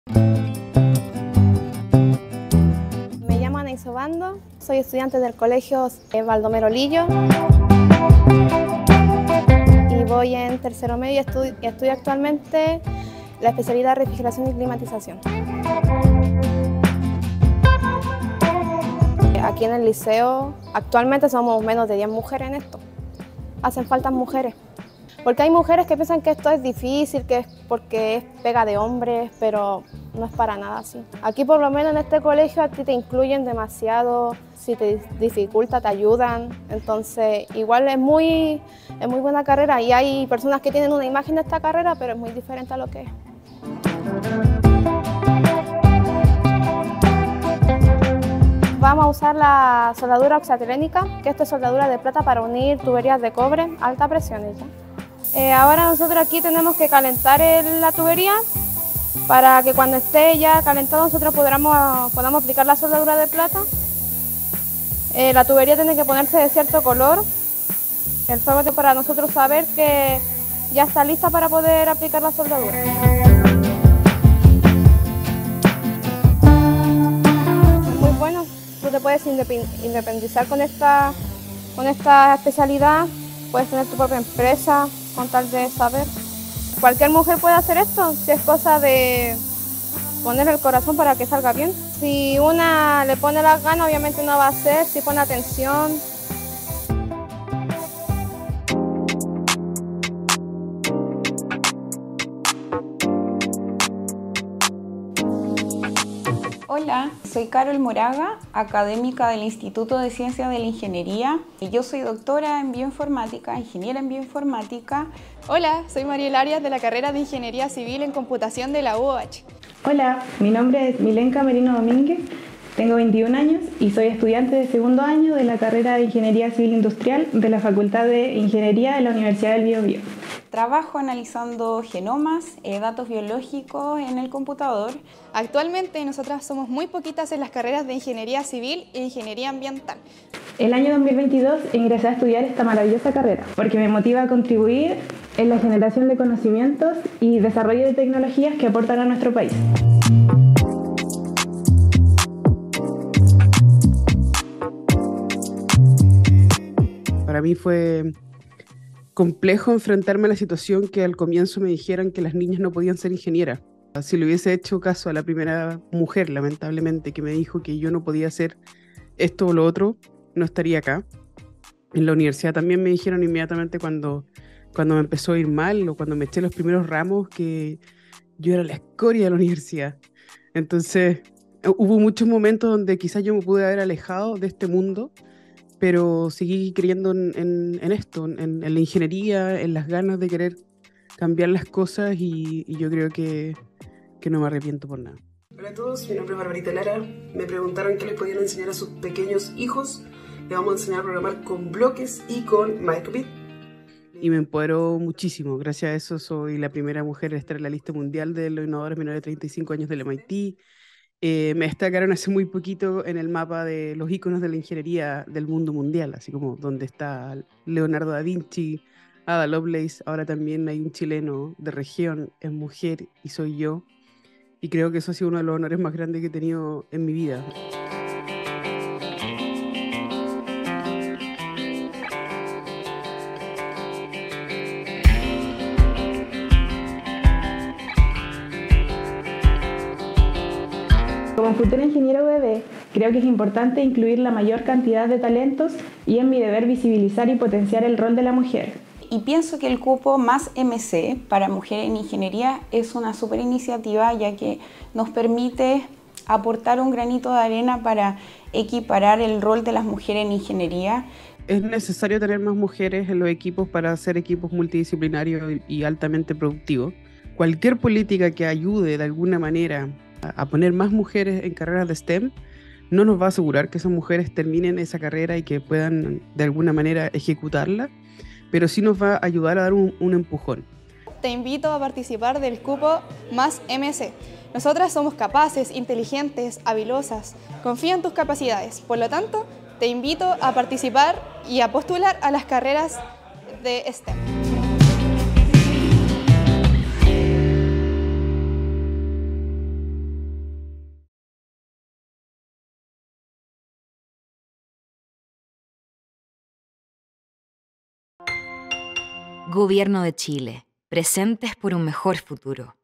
Me llamo Ana Isobando, soy estudiante del colegio Baldomero Lillo y voy en tercero medio y estudio actualmente la especialidad de refrigeración y climatización. Aquí en el liceo actualmente somos menos de 10 mujeres en esto. Hacen falta mujeres. Porque hay mujeres que piensan que esto es difícil, que es porque es pega de hombres, pero no es para nada así. Aquí por lo menos en este colegio a ti te incluyen demasiado, si te dificulta te ayudan, entonces igual es muy buena carrera y hay personas que tienen una imagen de esta carrera, pero es muy diferente a lo que es. Vamos a usar la soldadura oxatilénica, que esto es soldadura de plata para unir tuberías de cobre a alta presión. Ahora nosotros aquí tenemos que calentar la tubería para que cuando esté ya calentada nosotros podamos aplicar la soldadura de plata. La tubería tiene que ponerse de cierto color, el fuego para nosotros saber que ya está lista para poder aplicar la soldadura. Es muy bueno, tú te puedes independizar con esta especialidad, puedes tener tu propia empresa con tal de saber. Cualquier mujer puede hacer esto, si es cosa de poner el corazón para que salga bien. Si una le pone las ganas, obviamente uno va a hacer, si pone atención. Hola, soy Carol Moraga, académica del Instituto de Ciencias de la Ingeniería. Yo soy doctora en bioinformática, ingeniera en bioinformática. Hola, soy Mariel Arias de la carrera de Ingeniería Civil en Computación de la UOH. Hola, mi nombre es Milenka Merino Domínguez, tengo 21 años y soy estudiante de segundo año de la carrera de Ingeniería Civil Industrial de la Facultad de Ingeniería de la Universidad del Biobío. Trabajo analizando genomas, datos biológicos en el computador. Actualmente nosotras somos muy poquitas en las carreras de Ingeniería Civil e Ingeniería Ambiental. El año 2022 ingresé a estudiar esta maravillosa carrera porque me motiva a contribuir en la generación de conocimientos y desarrollo de tecnologías que aportan a nuestro país. Para mí fue complejo enfrentarme a la situación que al comienzo me dijeran que las niñas no podían ser ingenieras. Si le hubiese hecho caso a la primera mujer, lamentablemente, que me dijo que yo no podía hacer esto o lo otro, no estaría acá. En la universidad también me dijeron inmediatamente cuando me empezó a ir mal o cuando me eché los primeros ramos que yo era la escoria de la universidad. Entonces hubo muchos momentos donde quizás yo me pude haber alejado de este mundo, pero seguí creyendo en esto, en la ingeniería, en las ganas de querer cambiar las cosas y yo creo que no me arrepiento por nada. Hola a todos, mi nombre es Barbarita Lara. Me preguntaron qué les podían enseñar a sus pequeños hijos. Les vamos a enseñar a programar con bloques y con MyStupid. Y me empoderó muchísimo. Gracias a eso soy la primera mujer en estar en la lista mundial de los innovadores menores de 35 años del MIT. Me destacaron hace muy poquito en el mapa de los íconos de la ingeniería del mundo mundial, así como donde está Leonardo da Vinci, Ada Lovelace. Ahora también hay un chileno de región, es mujer y soy yo. Y creo que eso ha sido uno de los honores más grandes que he tenido en mi vida. Como futura ingeniero bebé, creo que es importante incluir la mayor cantidad de talentos y es mi deber visibilizar y potenciar el rol de la mujer. Y pienso que el cupo más MC para mujeres en ingeniería es una súper iniciativa, ya que nos permite aportar un granito de arena para equiparar el rol de las mujeres en ingeniería. Es necesario tener más mujeres en los equipos para hacer equipos multidisciplinarios y altamente productivos. Cualquier política que ayude de alguna manera a poner más mujeres en carreras de STEM no nos va a asegurar que esas mujeres terminen esa carrera y que puedan de alguna manera ejecutarla, pero sí nos va a ayudar a dar un empujón. Te invito a participar del cupo más MC. Nosotras somos capaces, inteligentes, habilosas. Confía en tus capacidades. Por lo tanto, te invito a participar y a postular a las carreras de STEM. Gobierno de Chile. Presentes por un mejor futuro.